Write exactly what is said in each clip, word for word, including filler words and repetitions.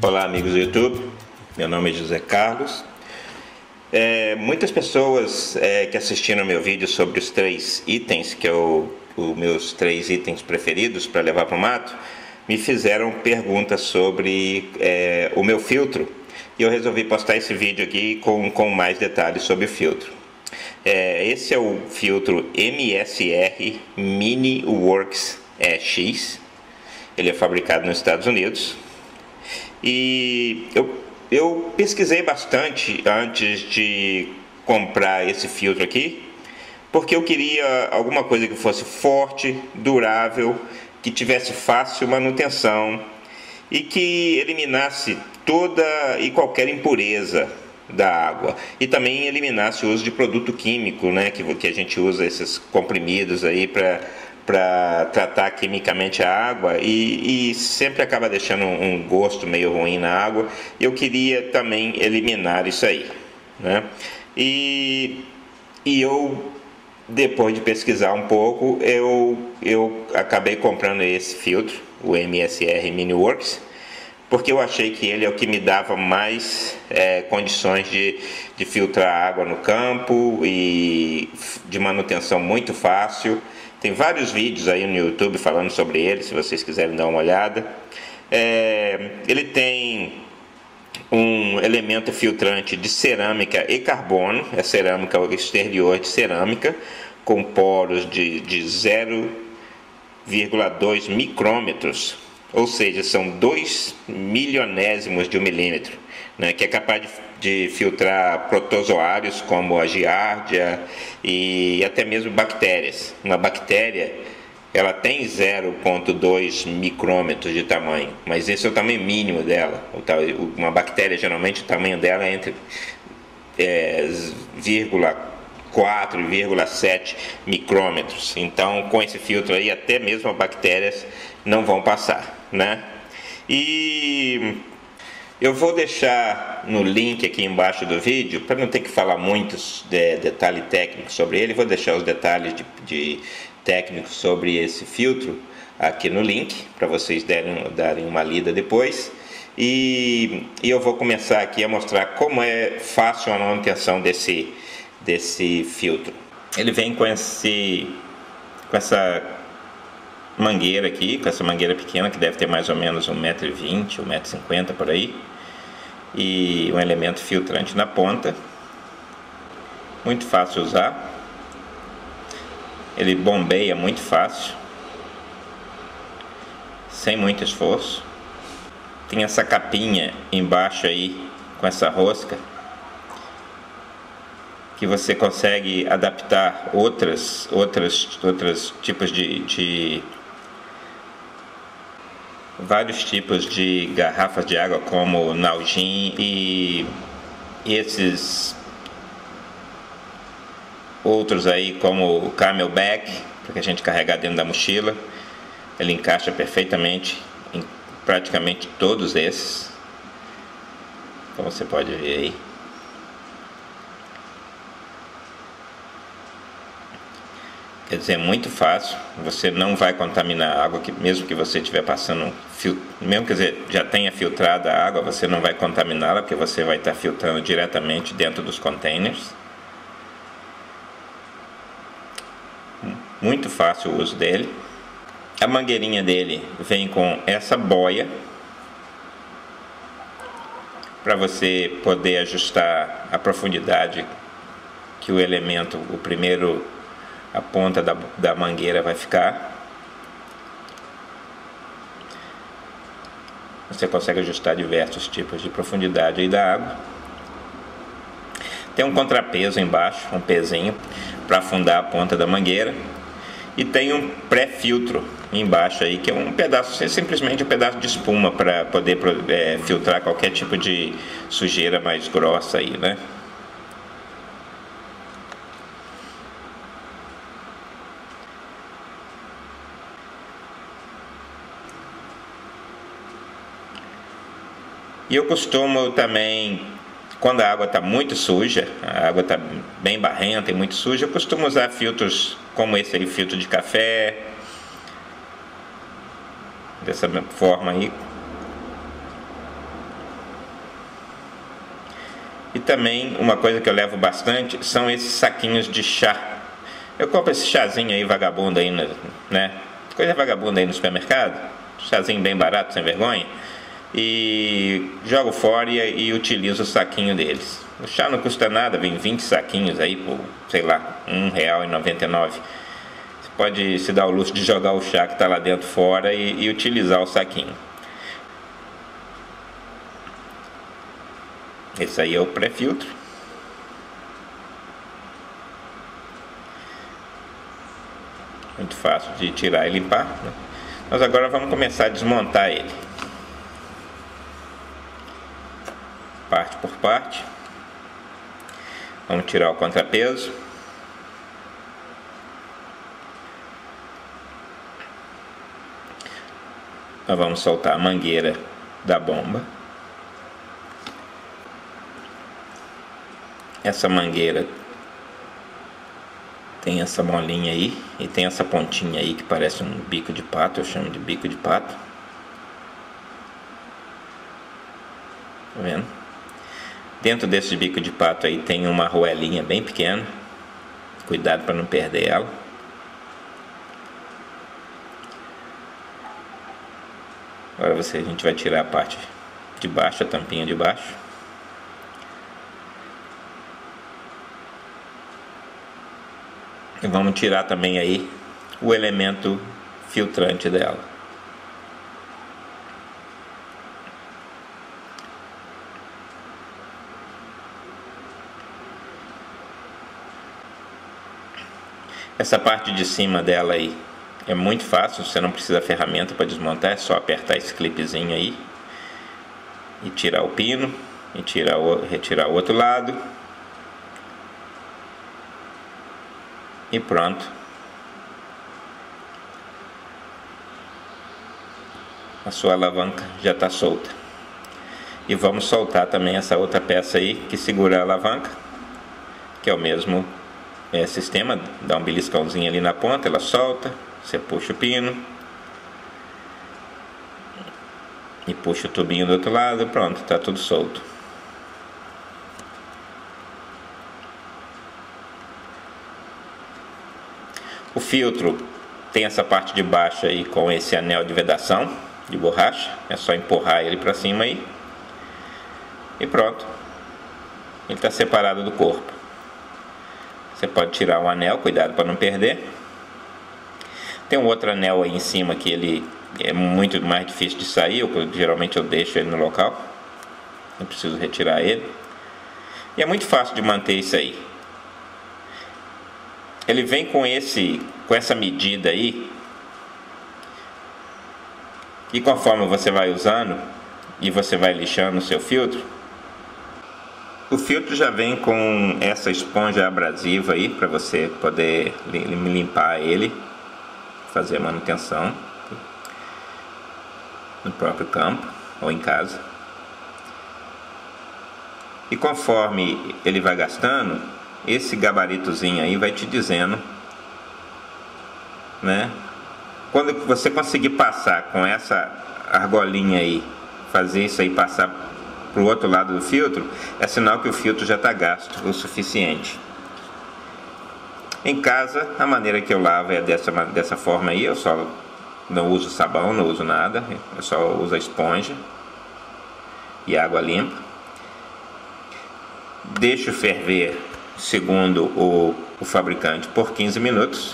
Olá, amigos do YouTube, meu nome é José Carlos. É, muitas pessoas é, que assistiram meu vídeo sobre os três itens, que é o, os meus três itens preferidos para levar para o mato, me fizeram perguntas sobre é, o meu filtro, e eu resolvi postar esse vídeo aqui com, com mais detalhes sobre o filtro. É, esse é o filtro M S R Mini Works E X, ele é fabricado nos Estados Unidos. E eu, eu pesquisei bastante antes de comprar esse filtro aqui, porque eu queria alguma coisa que fosse forte, durável, que tivesse fácil manutenção e que eliminasse toda e qualquer impureza da água, e também eliminasse o uso de produto químico, né, que, que a gente usa esses comprimidos aí para para tratar quimicamente a água e, e sempre acaba deixando um, um gosto meio ruim na água. Eu queria também eliminar isso aí, né? E, e eu, depois de pesquisar um pouco, eu, eu acabei comprando esse filtro, o M S R Mini Works, porque eu achei que ele é o que me dava mais é, condições de, de filtrar água no campo e de manutenção muito fácil. Tem vários vídeos aí no YouTube falando sobre ele, se vocês quiserem dar uma olhada. É, ele tem um elemento filtrante de cerâmica e carbono, é cerâmica exterior de cerâmica, com poros de, de zero vírgula dois micrômetros, ou seja, são dois milionésimos de um milímetro, né, que é capaz de, de filtrar protozoários como a giardia e até mesmo bactérias. Uma bactéria, ela tem zero vírgula dois micrômetros de tamanho, mas esse é o tamanho mínimo dela. Uma bactéria, geralmente, o tamanho dela é entre é, vírgula quatro, vírgula sete micrômetros. Então, com esse filtro aí, até mesmo as bactérias não vão passar, né? E eu vou deixar no link aqui embaixo do vídeo, para não ter que falar muitos de, detalhes técnicos sobre ele, vou deixar os detalhes de, de técnicos sobre esse filtro aqui no link, para vocês derem, darem uma lida depois. E, e eu vou começar aqui a mostrar como é fácil a manutenção desse, desse filtro. Ele vem com, esse, com essa mangueira aqui, com essa mangueira pequena, que deve ter mais ou menos um metro e vinte, um metro e cinquenta por aí, e um elemento filtrante na ponta, muito fácil de usar. Ele bombeia muito fácil, sem muito esforço. Tem essa capinha embaixo aí, com essa rosca, que você consegue adaptar outras, outras, outros tipos de, de vários tipos de garrafas de água, como Nalgene e esses outros aí, como o Camelback, para que a gente carregar dentro da mochila. Ele encaixa perfeitamente em praticamente todos esses, como você pode ver aí. Quer dizer, é muito fácil, você não vai contaminar a água, que mesmo que você estiver passando, mesmo quer dizer, já tenha filtrado a água, você não vai contaminá-la, porque você vai estar filtrando diretamente dentro dos containers. Muito fácil o uso dele. A mangueirinha dele vem com essa boia, para você poder ajustar a profundidade que o elemento, o primeiro, a ponta da, da mangueira vai ficar. Você consegue ajustar diversos tipos de profundidade aí da água. Tem um contrapeso embaixo, um pezinho para afundar a ponta da mangueira. E tem um pré-filtro embaixo aí, que é um pedaço, é simplesmente um pedaço de espuma para poder é, filtrar qualquer tipo de sujeira mais grossa aí, né? E eu costumo também, quando a água está muito suja, a água está bem barrenta e muito suja, eu costumo usar filtros como esse aí, filtro de café, dessa forma aí, também uma coisa que eu levo bastante são esses saquinhos de chá. Eu compro esse chazinho aí vagabundo aí, né? Coisa vagabunda aí no supermercado, chazinho bem barato, sem vergonha, e jogo fora e, e utilizo o saquinho deles. O chá não custa nada, vem vinte saquinhos aí por, sei lá, um real e noventa e nove. Você pode se dar o luxo de jogar o chá que está lá dentro fora e, e utilizar o saquinho. Esse aí é o pré-filtro. Muito fácil de tirar e limpar, né? Nós agora vamos começar a desmontar ele, parte por parte. Vamos tirar o contrapeso. Nós vamos soltar a mangueira da bomba. Essa mangueira tem essa molinha aí e tem essa pontinha aí que parece um bico de pato, eu chamo de bico de pato. Tá vendo? Dentro desse bico de pato aí tem uma arruelinha bem pequena. Cuidado para não perder ela. Agora você, a gente vai tirar a parte de baixo, a tampinha de baixo. E vamos tirar também aí o elemento filtrante dela. Essa parte de cima dela aí é muito fácil, você não precisa de ferramenta para desmontar, é só apertar esse clipezinho aí e tirar o pino e tirar o, retirar o outro lado. E pronto. A sua alavanca já está solta. E vamos soltar também essa outra peça aí que segura a alavanca, que é o mesmo é, sistema. Dá um beliscãozinho ali na ponta, ela solta, você puxa o pino e puxa o tubinho do outro lado, pronto, está tudo solto. O filtro tem essa parte de baixo aí com esse anel de vedação de borracha, é só empurrar ele para cima aí e pronto, ele está separado do corpo. Você pode tirar o anel, cuidado para não perder. Tem um outro anel aí em cima que ele é muito mais difícil de sair, eu, geralmente eu deixo ele no local, não preciso retirar ele, e é muito fácil de manter isso aí. Ele vem com esse, com essa medida aí, e conforme você vai usando e você vai lixando o seu filtro, o filtro já vem com essa esponja abrasiva aí para você poder limpar ele, fazer a manutenção no próprio campo ou em casa. E conforme ele vai gastando, esse gabaritozinho aí vai te dizendo, né? Quando você conseguir passar com essa argolinha aí, fazer isso aí passar para o outro lado do filtro, é sinal que o filtro já está gasto o suficiente. Em casa, a maneira que eu lavo é dessa, dessa forma aí, eu só não uso sabão, não uso nada, eu só uso a esponja e água limpa. Deixo ferver, segundo o, o fabricante, por quinze minutos.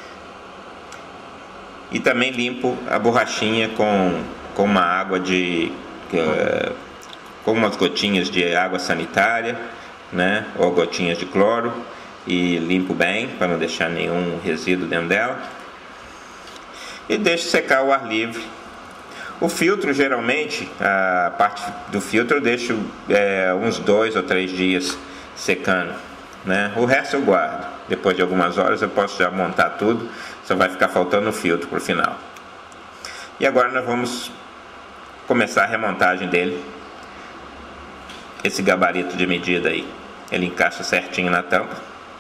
E também limpo a borrachinha com, com uma água de... Uh, com umas gotinhas de água sanitária, né? Ou gotinhas de cloro. E limpo bem, para não deixar nenhum resíduo dentro dela. E deixo secar ao ar livre. O filtro, geralmente, a parte do filtro eu deixo é, uns dois ou três dias secando, né? O resto eu guardo. Depois de algumas horas eu posso já montar tudo, só vai ficar faltando o filtro para o final. E agora nós vamos começar a remontagem dele. Esse gabarito de medida aí, ele encaixa certinho na tampa.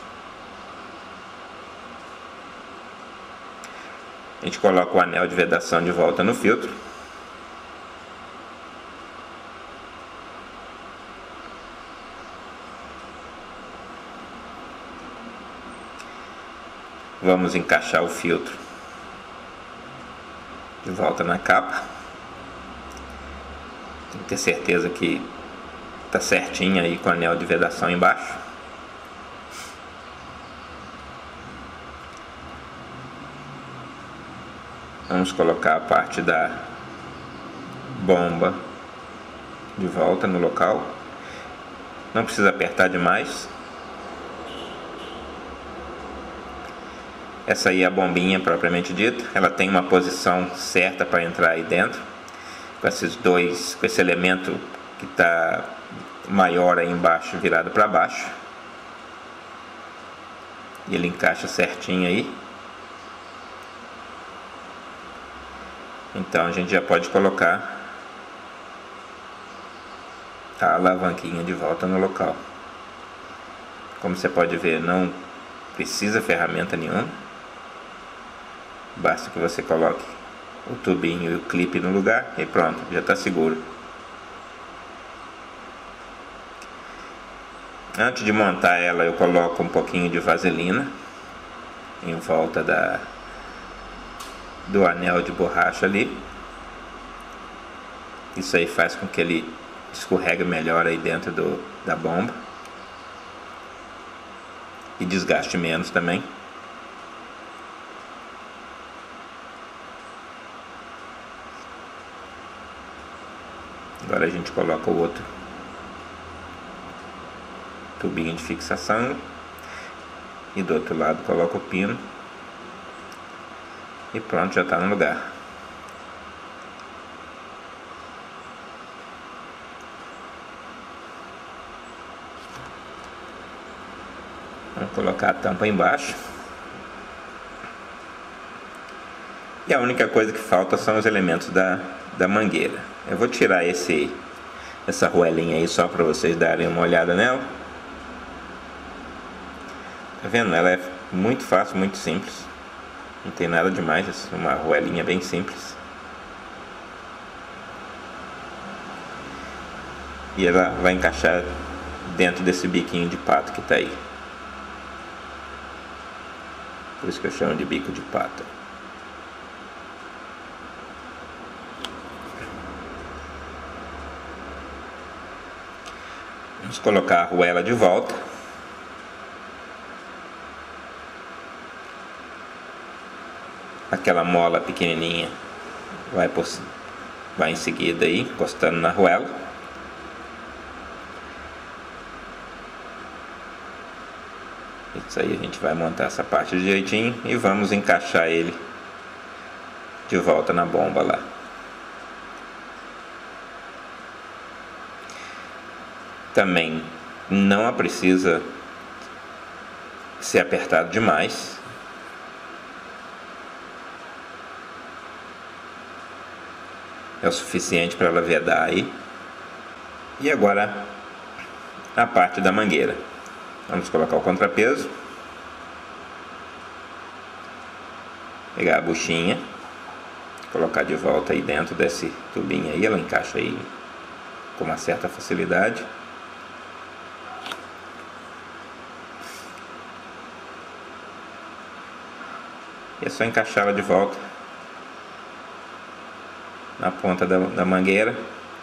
A gente coloca o anel de vedação de volta no filtro. vamos encaixar o filtro de volta na capa. Tem que ter certeza que está certinho aí com o anel de vedação embaixo. Vamos colocar a parte da bomba de volta no local. Não precisa apertar demais. Essa aí é a bombinha propriamente dita. Ela tem uma posição certa para entrar aí dentro, com esses dois, com esse elemento que está maior aí embaixo virado para baixo, e ele encaixa certinho aí. Então a gente já pode colocar a alavanquinha de volta no local. Como você pode ver, não precisa ferramenta nenhuma, basta que você coloque o tubinho e o clipe no lugar e pronto, já está seguro. Antes de montar ela, eu coloco um pouquinho de vaselina em volta da, do anel de borracha ali. Isso aí faz com que ele escorregue melhor aí dentro do, da bomba e desgaste menos também. Agora a gente coloca o outro tubinho de fixação e do outro lado coloca o pino e pronto, já está no lugar. Vamos colocar a tampa embaixo. E a única coisa que falta são os elementos da, da mangueira. Eu vou tirar esse, essa arruelinha aí só para vocês darem uma olhada nela. Tá vendo? Ela é muito fácil, muito simples. Não tem nada demais, é uma arruelinha bem simples. E ela vai encaixar dentro desse biquinho de pato que tá aí. Por isso que eu chamo de bico de pato. Vamos colocar a arruela de volta. Aquela mola pequenininha vai, por, vai em seguida aí, encostando na arruela. Isso aí, a gente vai montar essa parte direitinho e vamos encaixar ele de volta na bomba lá. Também não precisa ser apertado demais. É o suficiente para ela vedar aí. E agora a parte da mangueira. Vamos colocar o contrapeso. Pegar a buchinha, colocar de volta aí dentro desse tubinho aí. Ela encaixa aí com uma certa facilidade. E é só encaixá-la de volta na ponta da, da mangueira.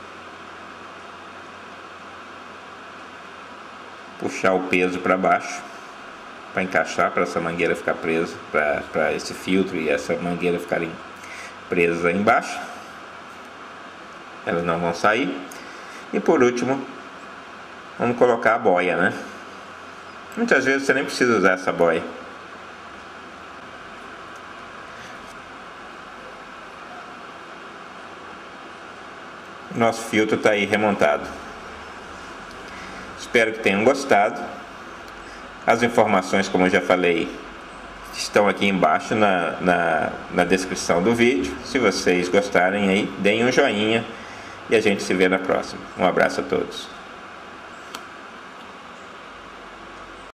Puxar o peso para baixo para encaixar, para essa mangueira ficar presa, para esse filtro e essa mangueira ficarem presas aí embaixo. Elas não vão sair. E por último, vamos colocar a boia, né? Muitas vezes você nem precisa usar essa boia. Nosso filtro está aí remontado. Espero que tenham gostado. As informações, como eu já falei, estão aqui embaixo na, na, na descrição do vídeo. Se vocês gostarem aí, deem um joinha e a gente se vê na próxima. Um abraço a todos.